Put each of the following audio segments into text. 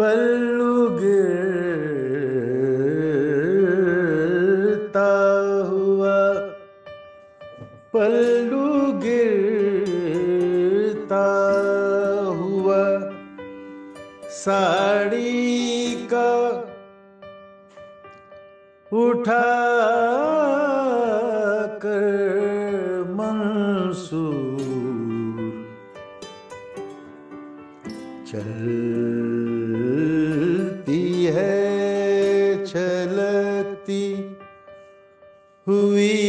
पल्लू गिरता हुआ, पल्लू गिरता हुआ साड़ी का उठा कर मंसूर चलती है छलकती हुई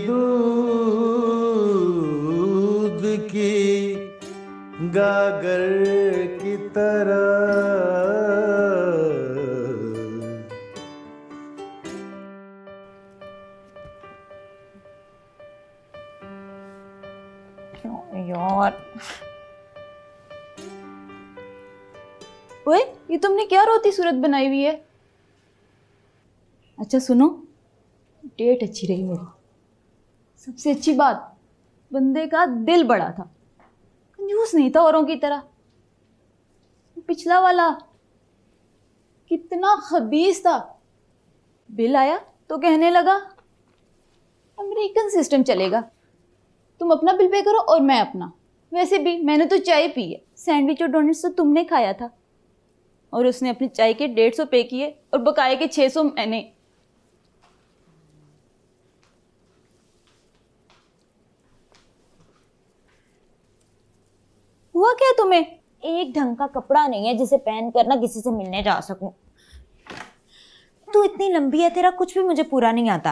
दूध की गागर की तरह। यार ओए, ये तुमने क्या रोती सूरत बनाई हुई है? अच्छा सुनो, डेट अच्छी रही मेरी। सबसे अच्छी बात, बंदे का दिल बड़ा था, कंजूस नहीं था औरों की तरह। पिछला वाला कितना खबीस था। बिल आया तो कहने लगा अमेरिकन सिस्टम चलेगा, तुम अपना बिल पे करो और मैं अपना। वैसे भी मैंने तो चाय पी है, सैंडविच और डोनट्स तो तुमने खाया था। और उसने अपनी चाय के 150 पे किए और बकाए के 600 मैंने। हुआ क्या तुम्हें? एक ढंग का कपड़ा नहीं है जिसे पहन कर ना किसी से मिलने जा सकूं। तू इतनी लंबी है, तेरा कुछ भी मुझे पूरा नहीं आता।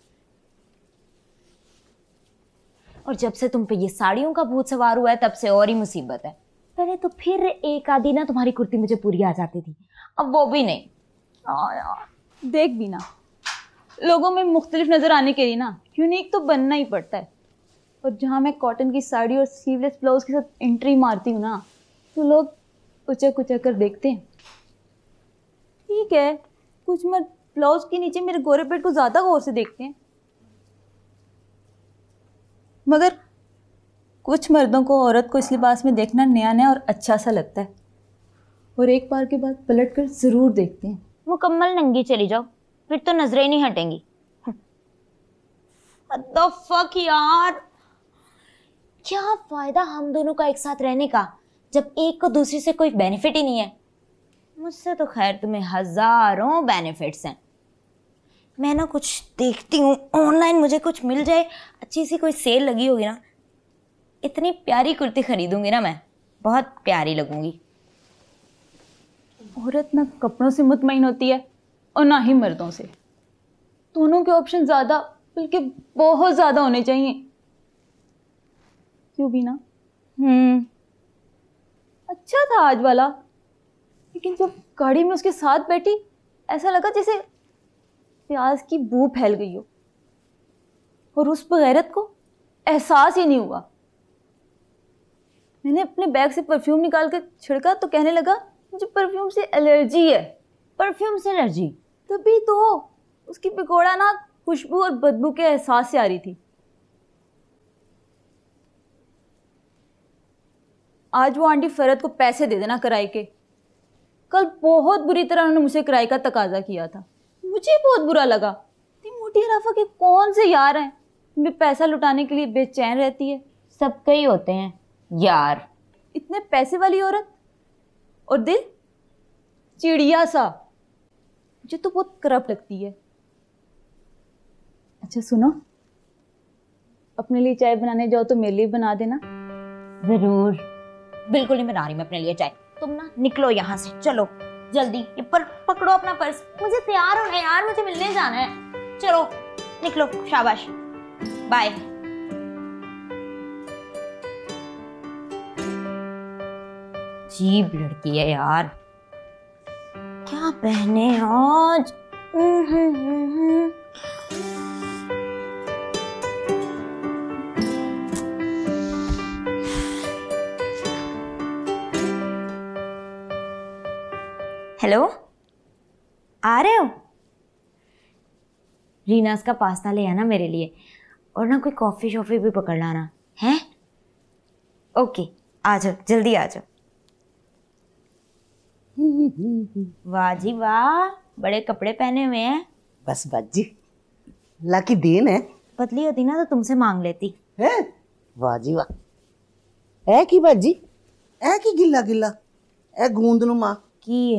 और जब से तुम पे ये साड़ियों का भूत सवार हुआ है तब से और ही मुसीबत है। पहले तो फिर एक आधी ना तुम्हारी कुर्ती मुझे पूरी आ जाती थी, अब वो भी नहीं। यार देख भी ना, लोगों में मुख्तलिफ नजर आने के लिए ना यूनिक तो बनना ही पड़ता है। और जहाँ मैं कॉटन की साड़ी और स्लीवलेस ब्लाउज के साथ एंट्री मारती हूँ ना, तो लोग उचक उचक कर देखते हैं। ठीक है, कुछ मर्द ब्लाउज के नीचे मेरे गोरे पेट को ज्यादा गौर से देखते हैं, मगर कुछ मर्दों को औरत को इस लिबास में देखना नया नया और अच्छा सा लगता है, और एक बार के बाद पलट कर जरूर देखते हैं। मुकम्मल नंगी चली जाओ, फिर तो नजरें नहीं हटेंगी। What the fuck यार, क्या फायदा हम दोनों का एक साथ रहने का जब एक को दूसरी से कोई बेनिफिट ही नहीं है। मुझसे तो खैर तुम्हें हजारों बेनिफिट्स हैं। मैं ना कुछ देखती हूँ ऑनलाइन, मुझे कुछ मिल जाए, अच्छी सी कोई सेल लगी होगी ना, इतनी प्यारी कुर्ती खरीदूंगी ना मैं, बहुत प्यारी लगूंगी। औरत ना कपड़ों से मुतमईन होती है और ना ही मर्दों से। दोनों के ऑप्शन ज्यादा, बल्कि बहुत ज्यादा होने चाहिए, क्यों भी ना? अच्छा था आज वाला, लेकिन जब गाड़ी में उसके साथ बैठी ऐसा लगा जैसे प्याज की बू फैल गई हो, और उस बगैरत को एहसास ही नहीं हुआ। मैंने अपने बैग से परफ्यूम निकाल कर छिड़का तो कहने लगा मुझे परफ्यूम से एलर्जी है। परफ्यूम से एलर्जी? तभी तो उसकी पकौड़ा ना खुशबू और बदबू के एहसास से आ रही थी। आज वो आंटी फरहत को पैसे दे देना किराए के। कल बहुत बुरी तरह उन्होंने मुझसे किराए का तकाजा किया था, मुझे बहुत बुरा लगा। इतनी मोटी हराफा के कौन से यार हैं वे पैसा लुटाने के लिए बेचैन रहती है। सबके ही होते हैं यार। इतने पैसे वाली औरत और दिल चिड़िया सा, मुझे तो बहुत करप्ट लगती है। अच्छा सुनो, अपने लिए चाय बनाने जाओ तो मेरे लिए बना देना। जरूर, बिल्कुल नहीं बना रही मैं अपने लिए चाय। तुम ना निकलो यहाँ से, चलो जल्दी। ये पकड़ो अपना पर्स, मुझे तैयार होना है यार, मुझे मिलने जाना है। चलो निकलो, शाबाश, बाय। अजीब लड़की है यार, क्या पहने आज। हेलो, आ रहे हो? रीनास का पास्ता ले आना मेरे लिए, और ना कोई कॉफी शॉफी भी पकड़ लाना है। ओके, आ जाओ, जल्दी आ जाओ। वाह जी वाह, बड़े कपड़े पहने हुए हैं। बस बाजी, अल्लाह की देन है। पतली होती ना तो तुमसे मांग लेती। हैं? वाह जी वाह। है की बाजी, है की गिल्ला गिल्ला, है गूंदनुमा की है।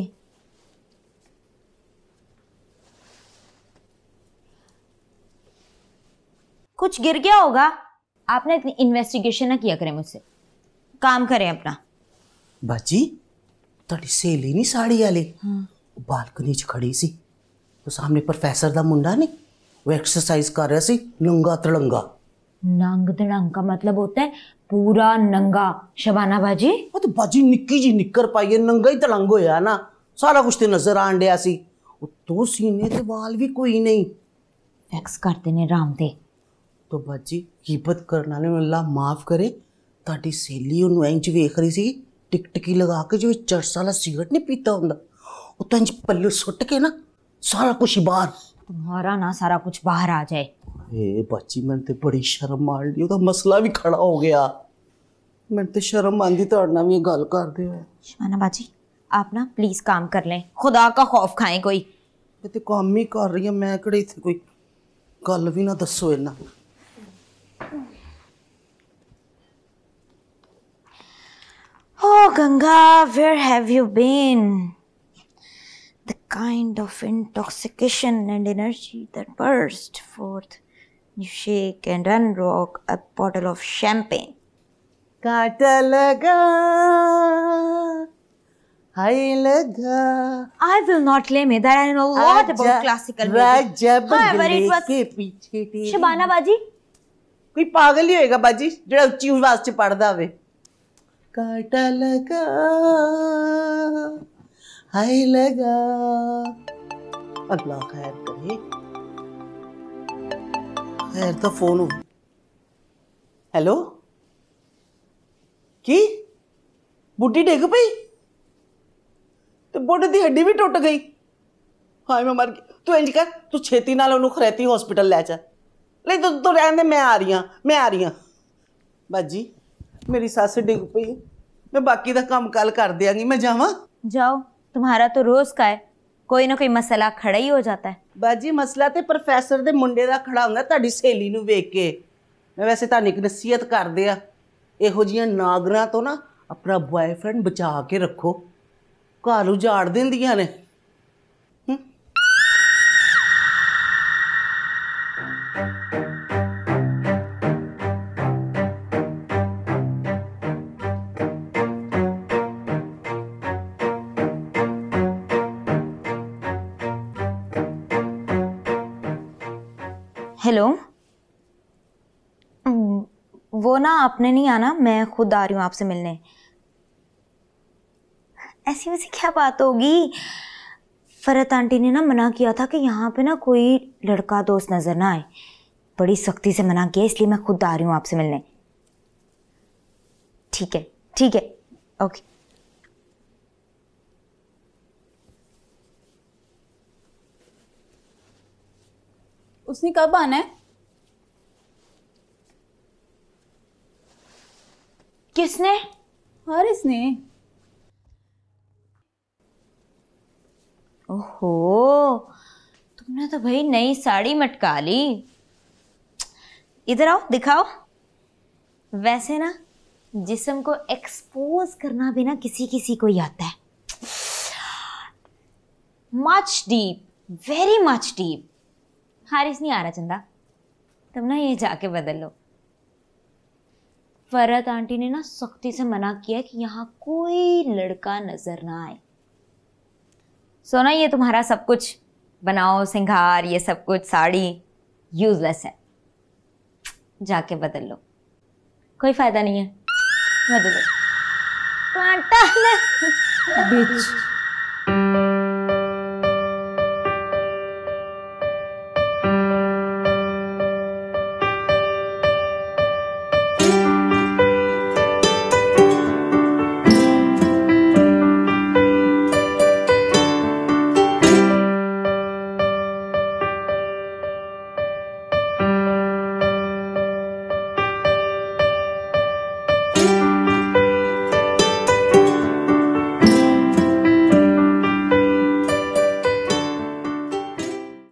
कुछ गिर गया होगा। आपने इतनी इन्वेस्टिगेशन ना किया करें मुझसे, काम करें अपना। बाजी ਤੁਹਾਡੀ ਸਹੇਲੀ ਨਹੀਂ ਸਾੜੀ ਵਾਲੀ ਬਾਲਕਨੀ 'ਚ ਖੜੀ ਸੀ तो सामने प्रोफेसर ਦਾ ਮੁੰਡਾ ਨਹੀਂ वो एक्सरसाइज कर रहा सी नंगा तड़ंगा। नंग तड़ंग का मतलब होता है पूरा नंगा। शबाना बाजी वो तो बाजी निक्की जी निक्कर पाई है, नंगा ही तड़ंग होया ना, सारा कुछ तो नजर आन दिया सी। तो सीने ते वाल भी कोई नहीं, वैक्स करते ने राम दे। तो बाजी गिबत करना ने अल्लाह माफ करे, ताड़ी सहेली ओनू इंज वेख रही सी टिकटकी लगा के, जो चरस वाला सिगरेट नहीं पीता हुंदा, वो तो इंज पल्लू सुट के ना सारा कुछ बाहर। तुम्हारा ना सारा कुछ बाहर आ जाए। ए बाजी मैंने तो बड़ी शर्म आ रही, ओदा मसला भी खड़ा हो गया। मैंने तो शर्म आंदी तो ना भी गल कर दे। शबाना बाजी आप ना प्लीज काम कर लें, खुदा का खौफ खाएं कोई। मैं तो काम ही कर रही हूँ, मैं कड़े इत्थे कोई गल भी ना दसो इन्ना। Oh Ganga, where have you been? The kind of intoxication and energy that burst forth. You shake and unrock a bottle of champagne. कांटा लगा हाय लगा। I will not claim it that I know a lot about classical music. However, it was के पीछे तेरी। शबाना बाजी। कोई पागल ही होएगा बाजी जेड़ा उच्ची आवाज च पढ़दा होवे। कांटा लगा हाय लगा। अल्लाह खैर करे। खैर तो फोन हो। हेलो की बुढ़ी डिग पई ते बुढ़े दी हड्डी भी टुट गई। हाय मैं मर गई। तू इंज कर, तू छेती नाल ओनू खरैती हॉस्पिटल ले जा। नहीं तो रहने दे, मैं आ रही हाँ। बाजी मेरी सस डिग पई, मैं बाकी दा काम कल कर दियांगी, मैं जावां। जाओ, तुम्हारा तो रोज का है, कोई ना कोई मसला खड़ा ही हो जाता है। बाजी मसला ते प्रोफेसर दे मुंडे दा खड़ा हुंदा तुहाडी सहेली नूं वेख के। मैं वैसे तुहानू एक नसीहत कर दिया, इहो जिहियां नागरां तो ना अपना बॉयफ्रेंड बचा के रखो, घर उजाड़ दिंदियां ने। हेलो, वो ना आपने नहीं आना, मैं खुद आ रही हूँ आपसे मिलने। ऐसी वैसी क्या बात होगी, फरत आंटी ने ना मना किया था कि यहाँ पे ना कोई लड़का दोस्त नजर ना आए, बड़ी सख्ती से मना किया, इसलिए मैं खुद आ रही हूँ आपसे मिलने। ठीक है, ओके। उसने कब आना है? किसने? हारिस ने। ओहो, तुमने तो भाई नई साड़ी मटका ली। इधर आओ, दिखाओ। वैसे ना जिस्म को एक्सपोज करना भी ना किसी किसी को ही आता है। Much deep, very much deep. Haris नहीं आ रहा चंदा, तुम ना ये जाके बदल लो। फरत आंटी ने ना सख्ती से मना किया कि यहाँ कोई लड़का नजर ना आए। सोना, ये तुम्हारा सब कुछ बनाओ सिंगार, ये सब कुछ साड़ी यूजलेस है, जाके बदल लो, कोई फायदा नहीं है। बदलो। बिच